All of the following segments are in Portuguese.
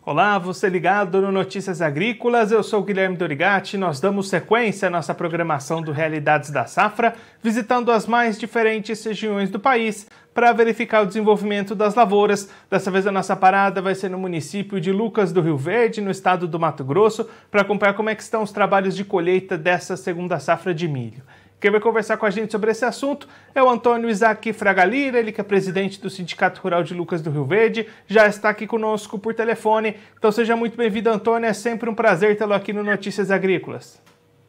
Olá, você ligado no Notícias Agrícolas, eu sou o Guilherme Dorigatti. Nós damos sequência à nossa programação do Realidades da Safra, visitando as mais diferentes regiões do país para verificar o desenvolvimento das lavouras. Dessa vez a nossa parada vai ser no município de Lucas do Rio Verde, no estado do Mato Grosso, para acompanhar como é que estão os trabalhos de colheita dessa segunda safra de milho. Quem vai conversar com a gente sobre esse assunto é o Antônio Isaac Fragalira, ele que é presidente do Sindicato Rural de Lucas do Rio Verde, já está aqui conosco por telefone. Então seja muito bem-vindo, Antônio, é sempre um prazer tê-lo aqui no Notícias Agrícolas.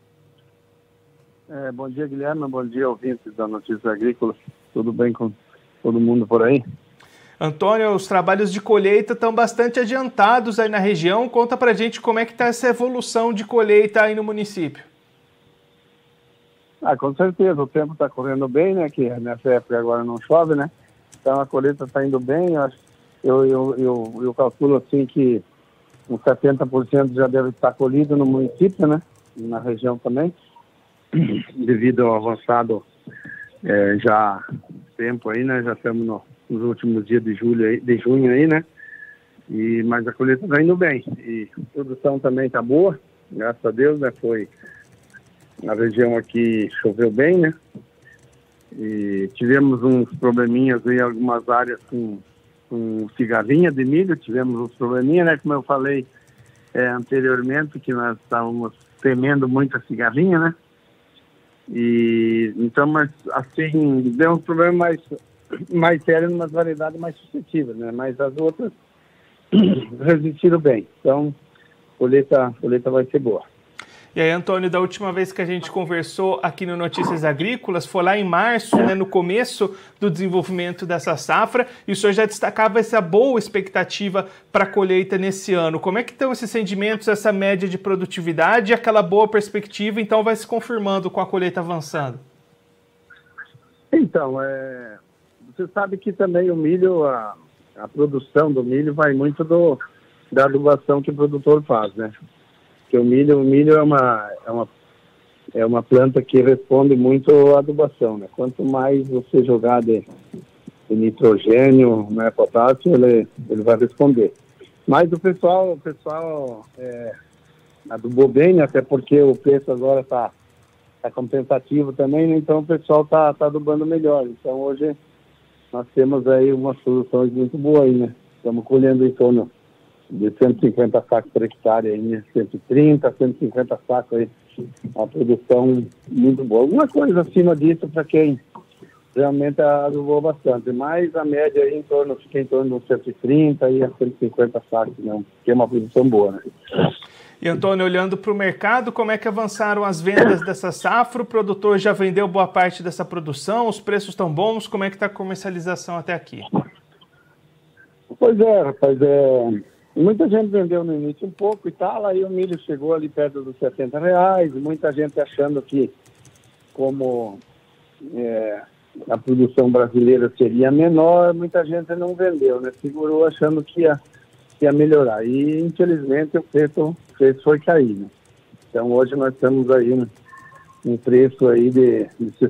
Bom dia, Guilherme, bom dia, ouvintes da Notícias Agrícolas. Tudo bem com todo mundo por aí? Antônio, os trabalhos de colheita estão bastante adiantados aí na região. Conta pra gente como é que está essa evolução de colheita aí no município. Com certeza, o tempo está correndo bem, né? Que nessa época agora não chove, né? Então a colheita está indo bem. Eu calculo assim que uns 70% já deve estar colhido no município, né? Na região também, devido ao avançado já tempo aí, né? Já estamos nos últimos dias de junho aí, né? Mas a colheita está indo bem e a produção também está boa, graças a Deus, né? Na região aqui choveu bem, né? E tivemos uns probleminhas em algumas áreas com cigarrinha de milho, tivemos uns probleminhas, né? Como eu falei anteriormente, que nós estávamos temendo muito a cigarrinha, né? E então, mas assim, deu um problema mais sério numa variedade mais suscetível, né? Mas as outras resistiram bem. Então, a colheita vai ser boa. E aí, Antônio, da última vez que a gente conversou aqui no Notícias Agrícolas, foi lá em março, né, no começo do desenvolvimento dessa safra, e o senhor já destacava essa boa expectativa para a colheita nesse ano. Como é que estão esses rendimentos, essa média de produtividade e aquela boa perspectiva, então, vai se confirmando com a colheita avançando? Então, você sabe que também o milho, a produção do milho vai muito da adubação que o produtor faz, né? Porque o milho é uma planta que responde muito à adubação, né? Quanto mais você jogar de nitrogênio, né, potássio, ele vai responder. Mas o pessoal adubou bem, né? Até porque o preço agora está compensativo também, né? Então o pessoal tá adubando melhor. Então hoje nós temos aí umas soluções muito boas aí, né? Estamos colhendo em torno de 150 sacos por hectare, aí, 130, 150 sacos aí, uma produção muito boa. Alguma coisa acima disso para quem realmente adubou bastante, mas a média aí fica em torno de 130 e 150 sacos, né? Que é uma produção boa, né? E, Antônio, olhando para o mercado, como é que avançaram as vendas dessa safra? O produtor já vendeu boa parte dessa produção? Os preços estão bons? Como é que está a comercialização até aqui? Pois é, rapaz, muita gente vendeu no início um pouco e tal, aí o milho chegou ali perto dos R$70, muita gente achando que como a produção brasileira seria menor, muita gente não vendeu, né? Segurou achando que ia melhorar. E infelizmente o preço foi cair, né? Então hoje nós estamos aí um preço aí de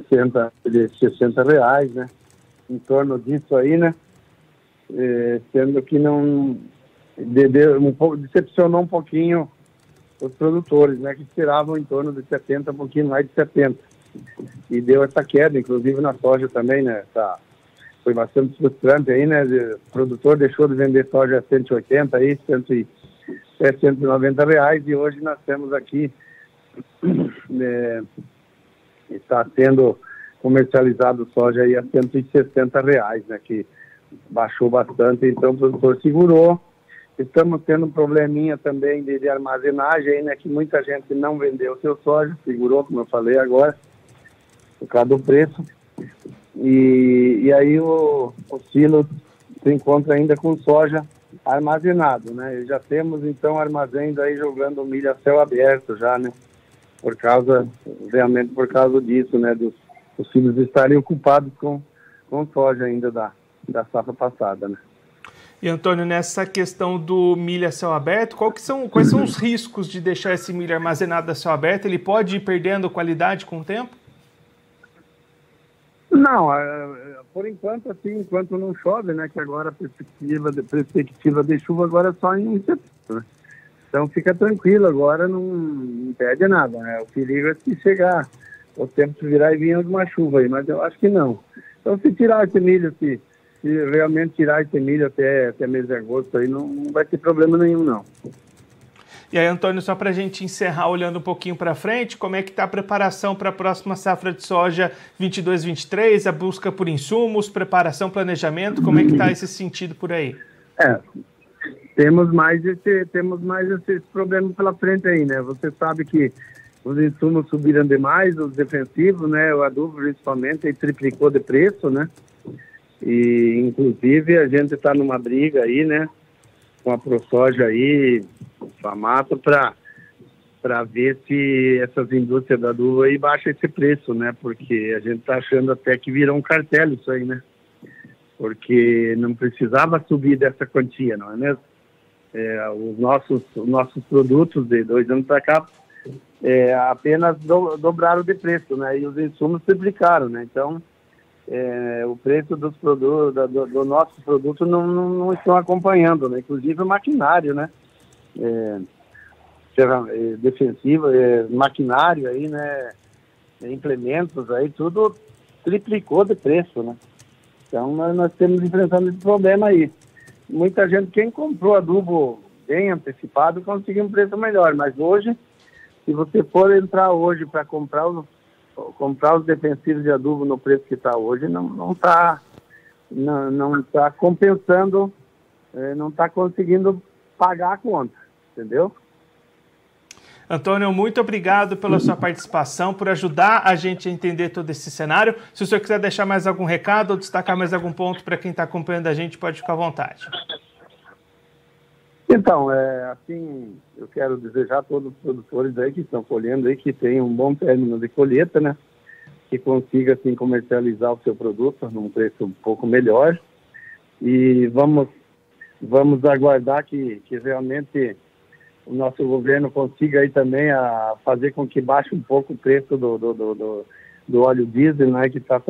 R$60, né? Em torno disso aí, né? Sendo que não decepcionou um pouquinho os produtores, né, que esperavam em torno de 70, um pouquinho mais de 70. E deu essa queda, inclusive na soja também, né? Foi bastante frustrante aí, né? O produtor deixou de vender soja a 180 aí, R$190, e hoje nós temos aqui está sendo comercializado soja aí a R$160, né? Que baixou bastante, então o produtor segurou. Estamos tendo um probleminha também de armazenagem aí, né? Que muita gente não vendeu seu soja, segurou, como eu falei agora, por causa do preço. E aí o silo se encontra ainda com soja armazenado, né? E já temos então armazéns aí jogando milho a céu aberto já, né? Realmente por causa disso, né? Os silos estarem ocupados com soja ainda da safra passada, né? E, Antônio, nessa questão do milho a céu aberto, quais são os riscos de deixar esse milho armazenado a céu aberto? Ele pode ir perdendo qualidade com o tempo? Não, por enquanto, assim, enquanto não chove, né, que agora a perspectiva de chuva agora é só em setembro, né? Então fica tranquilo, agora não perde nada, né? O perigo é se chegar o tempo de virar e vir alguma chuva aí, mas eu acho que não. Então se tirar esse milho, se realmente tirar esse milho até mês de agosto aí, não vai ter problema nenhum, não. E aí, Antônio, só para a gente encerrar olhando um pouquinho para frente, como é que está a preparação para a próxima safra de soja 22-23, a busca por insumos, preparação, planejamento, como é que está esse sentido por aí? Temos mais esse problema pela frente aí, né? Você sabe que os insumos subiram demais, os defensivos, né? O adubo principalmente, ele triplicou de preço, né? E, inclusive, a gente está numa briga aí, né? Com a ProSoja aí, FAMATO, para ver se essas indústrias da adubo aí baixam esse preço, né? Porque a gente está achando até que virou um cartel isso aí, né? Porque não precisava subir dessa quantia, não é mesmo? Os nossos produtos de 2 anos para cá apenas dobraram de preço, né? E os insumos triplicaram, né? Então, o preço dos produtos, do nosso produto não estão acompanhando, né? Inclusive o maquinário, né? Defensivo, maquinário aí, né? Implementos aí, tudo triplicou de preço, né? Então nós temos enfrentando esse problema aí. Muita gente, quem comprou adubo bem antecipado, conseguiu um preço melhor, mas hoje, se você for entrar hoje para comprar os defensivos de adubo no preço que está hoje, não está compensando, não está conseguindo pagar a conta, entendeu? Antônio, muito obrigado pela sua participação, por ajudar a gente a entender todo esse cenário. Se o senhor quiser deixar mais algum recado ou destacar mais algum ponto para quem está acompanhando a gente, pode ficar à vontade. Então, assim, eu quero desejar a todos os produtores aí que estão colhendo aí, que tenham um bom término de colheita, né? Que consiga, assim, comercializar o seu produto num preço um pouco melhor. E vamos aguardar que realmente o nosso governo consiga aí também fazer com que baixe um pouco o preço do óleo diesel, né? Que está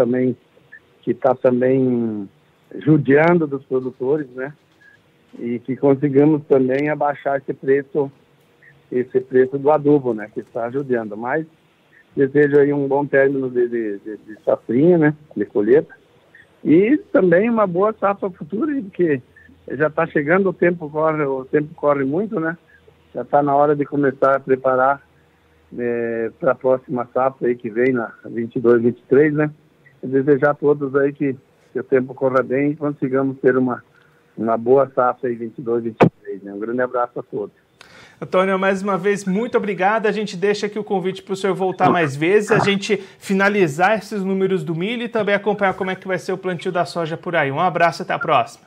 também judiando dos produtores, né? E que consigamos também abaixar esse preço do adubo, né, que está ajudando. Mas desejo aí um bom término de safrinha, né, de colheita, e também uma boa safra futura, porque já está chegando, o tempo corre muito, né, já está na hora de começar a preparar para a próxima safra aí que vem, na 22-23, né, e desejar a todos aí que o tempo corra bem e consigamos ter uma boa safra aí 22-23, né? Um grande abraço a todos. Antônio, mais uma vez, muito obrigado. A gente deixa aqui o convite para o senhor voltar mais vezes, a gente finalizar esses números do milho e também acompanhar como é que vai ser o plantio da soja por aí. Um abraço, até a próxima.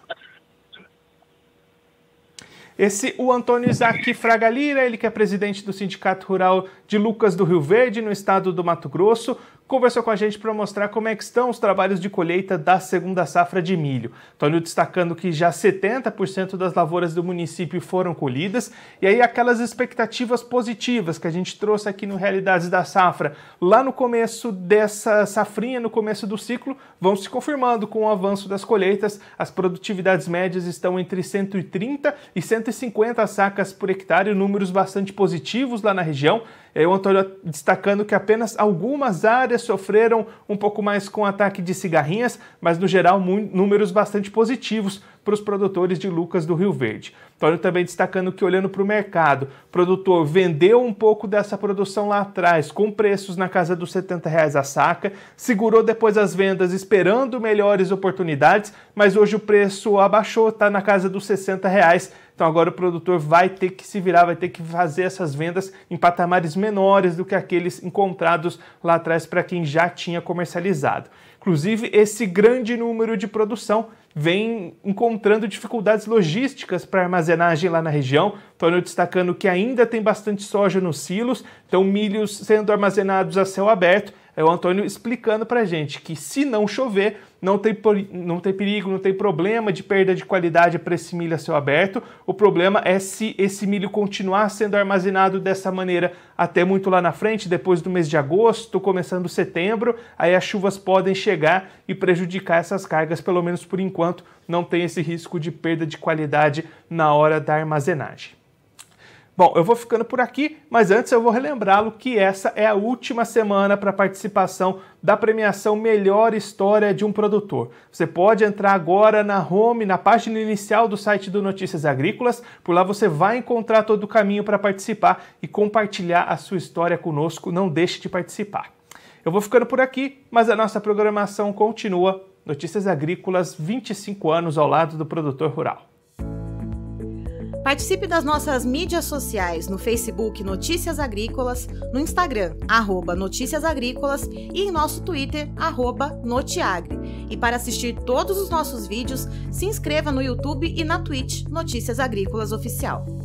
O Antônio Isaac Fraga Lira, ele que é presidente do Sindicato Rural de Lucas do Rio Verde, no estado do Mato Grosso, conversou com a gente para mostrar como é que estão os trabalhos de colheita da segunda safra de milho. Antônio destacando que já 70% das lavouras do município foram colhidas, e aí aquelas expectativas positivas que a gente trouxe aqui no Realidades da Safra, lá no começo dessa safrinha, no começo do ciclo, vão se confirmando com o avanço das colheitas. As produtividades médias estão entre 130 e 150 sacas por hectare, números bastante positivos lá na região. O Antônio destacando que apenas algumas áreas sofreram um pouco mais com o ataque de cigarrinhas, mas no geral números bastante positivos para os produtores de Lucas do Rio Verde. Antônio também destacando que, olhando para o mercado, o produtor vendeu um pouco dessa produção lá atrás, com preços na casa dos R$70 a saca, segurou depois as vendas esperando melhores oportunidades, mas hoje o preço abaixou, está na casa dos R$60. Então agora o produtor vai ter que se virar, vai ter que fazer essas vendas em patamares menores do que aqueles encontrados lá atrás para quem já tinha comercializado. Inclusive, esse grande número de produção vem encontrando dificuldades logísticas para armazenagem lá na região. Antônio destacando que ainda tem bastante soja nos silos, então milhos sendo armazenados a céu aberto. É o Antônio explicando pra gente que se não chover, não tem perigo, não tem problema de perda de qualidade para esse milho a céu aberto. O problema é se esse milho continuar sendo armazenado dessa maneira até muito lá na frente, depois do mês de agosto, começando setembro, aí as chuvas podem chegar e prejudicar essas cargas, pelo menos por enquanto, não tem esse risco de perda de qualidade na hora da armazenagem. Bom, eu vou ficando por aqui, mas antes eu vou relembrá-lo que essa é a última semana para participação da premiação Melhor História de um Produtor. Você pode entrar agora na home, na página inicial do site do Notícias Agrícolas, por lá você vai encontrar todo o caminho para participar e compartilhar a sua história conosco, não deixe de participar. Eu vou ficando por aqui, mas a nossa programação continua. Notícias Agrícolas, 25 anos ao lado do produtor rural. Participe das nossas mídias sociais no Facebook Notícias Agrícolas, no Instagram, @Notícias Agrícolas e em nosso Twitter, @Notiagre. E para assistir todos os nossos vídeos, se inscreva no YouTube e na Twitch Notícias Agrícolas Oficial.